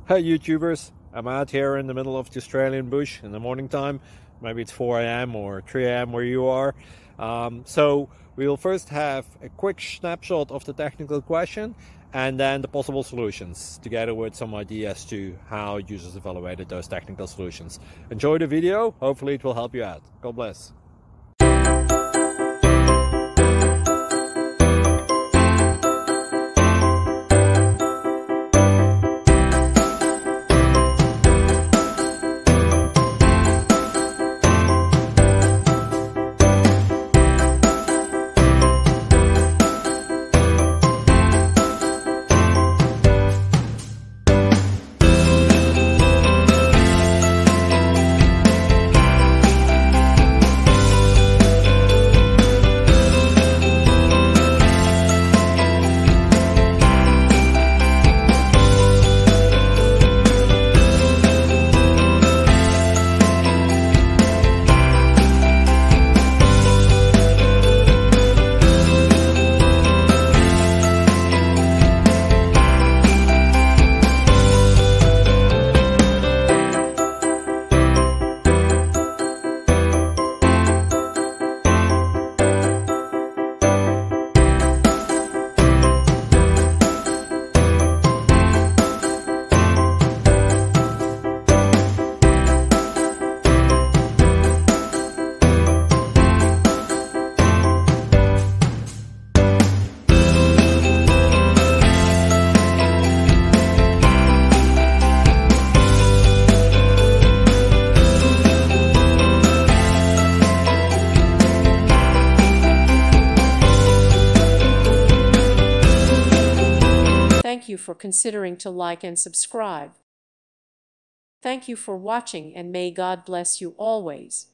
Hey YouTubers, I'm out here in the middle of the Australian bush in the morning time. Maybe it's 4 a.m. or 3 a.m. where you are. So we'll first have a quick snapshot of the technical question and then the possible solutions, together with some ideas to how users evaluated those technical solutions. Enjoy the video, hopefully it will help you out. God bless. Thank you for considering to like and subscribe. Thank you for watching, and may God bless you always.